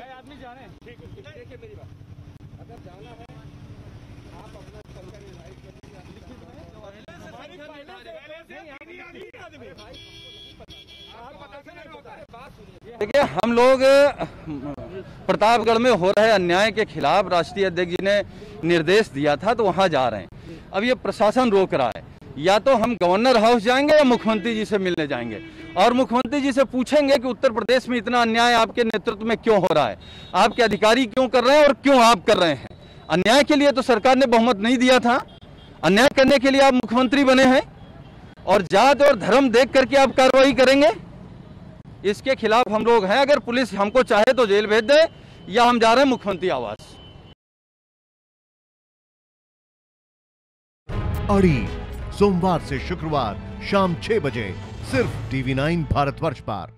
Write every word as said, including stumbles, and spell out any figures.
आदमी जाने। ठीक है, देखिए मेरी बात, अगर जाना है आप अपना देखिए, हम लोग प्रतापगढ़ में हो रहे अन्याय के खिलाफ राष्ट्रीय अध्यक्ष जी ने निर्देश दिया था, तो वहां जा रहे हैं। अब ये प्रशासन रोक रहा है, या तो हम गवर्नर हाउस जाएंगे या मुख्यमंत्री जी से मिलने जाएंगे और मुख्यमंत्री जी से पूछेंगे कि उत्तर प्रदेश में इतना अन्याय आपके नेतृत्व में क्यों हो रहा है, आपके अधिकारी क्यों कर रहे हैं और क्यों आप कर रहे हैं। अन्याय के लिए तो सरकार ने बहुमत नहीं दिया था, अन्याय करने के लिए आप मुख्यमंत्री बने हैं और जात और धर्म देख करके आप कार्रवाई करेंगे। इसके खिलाफ हम लोग हैं। अगर पुलिस हमको चाहे तो जेल भेज दे, या हम जा रहे हैं मुख्यमंत्री आवास। अड़ी सोमवार से शुक्रवार शाम छह बजे सिर्फ टीवी नाइन भारतवर्ष पर।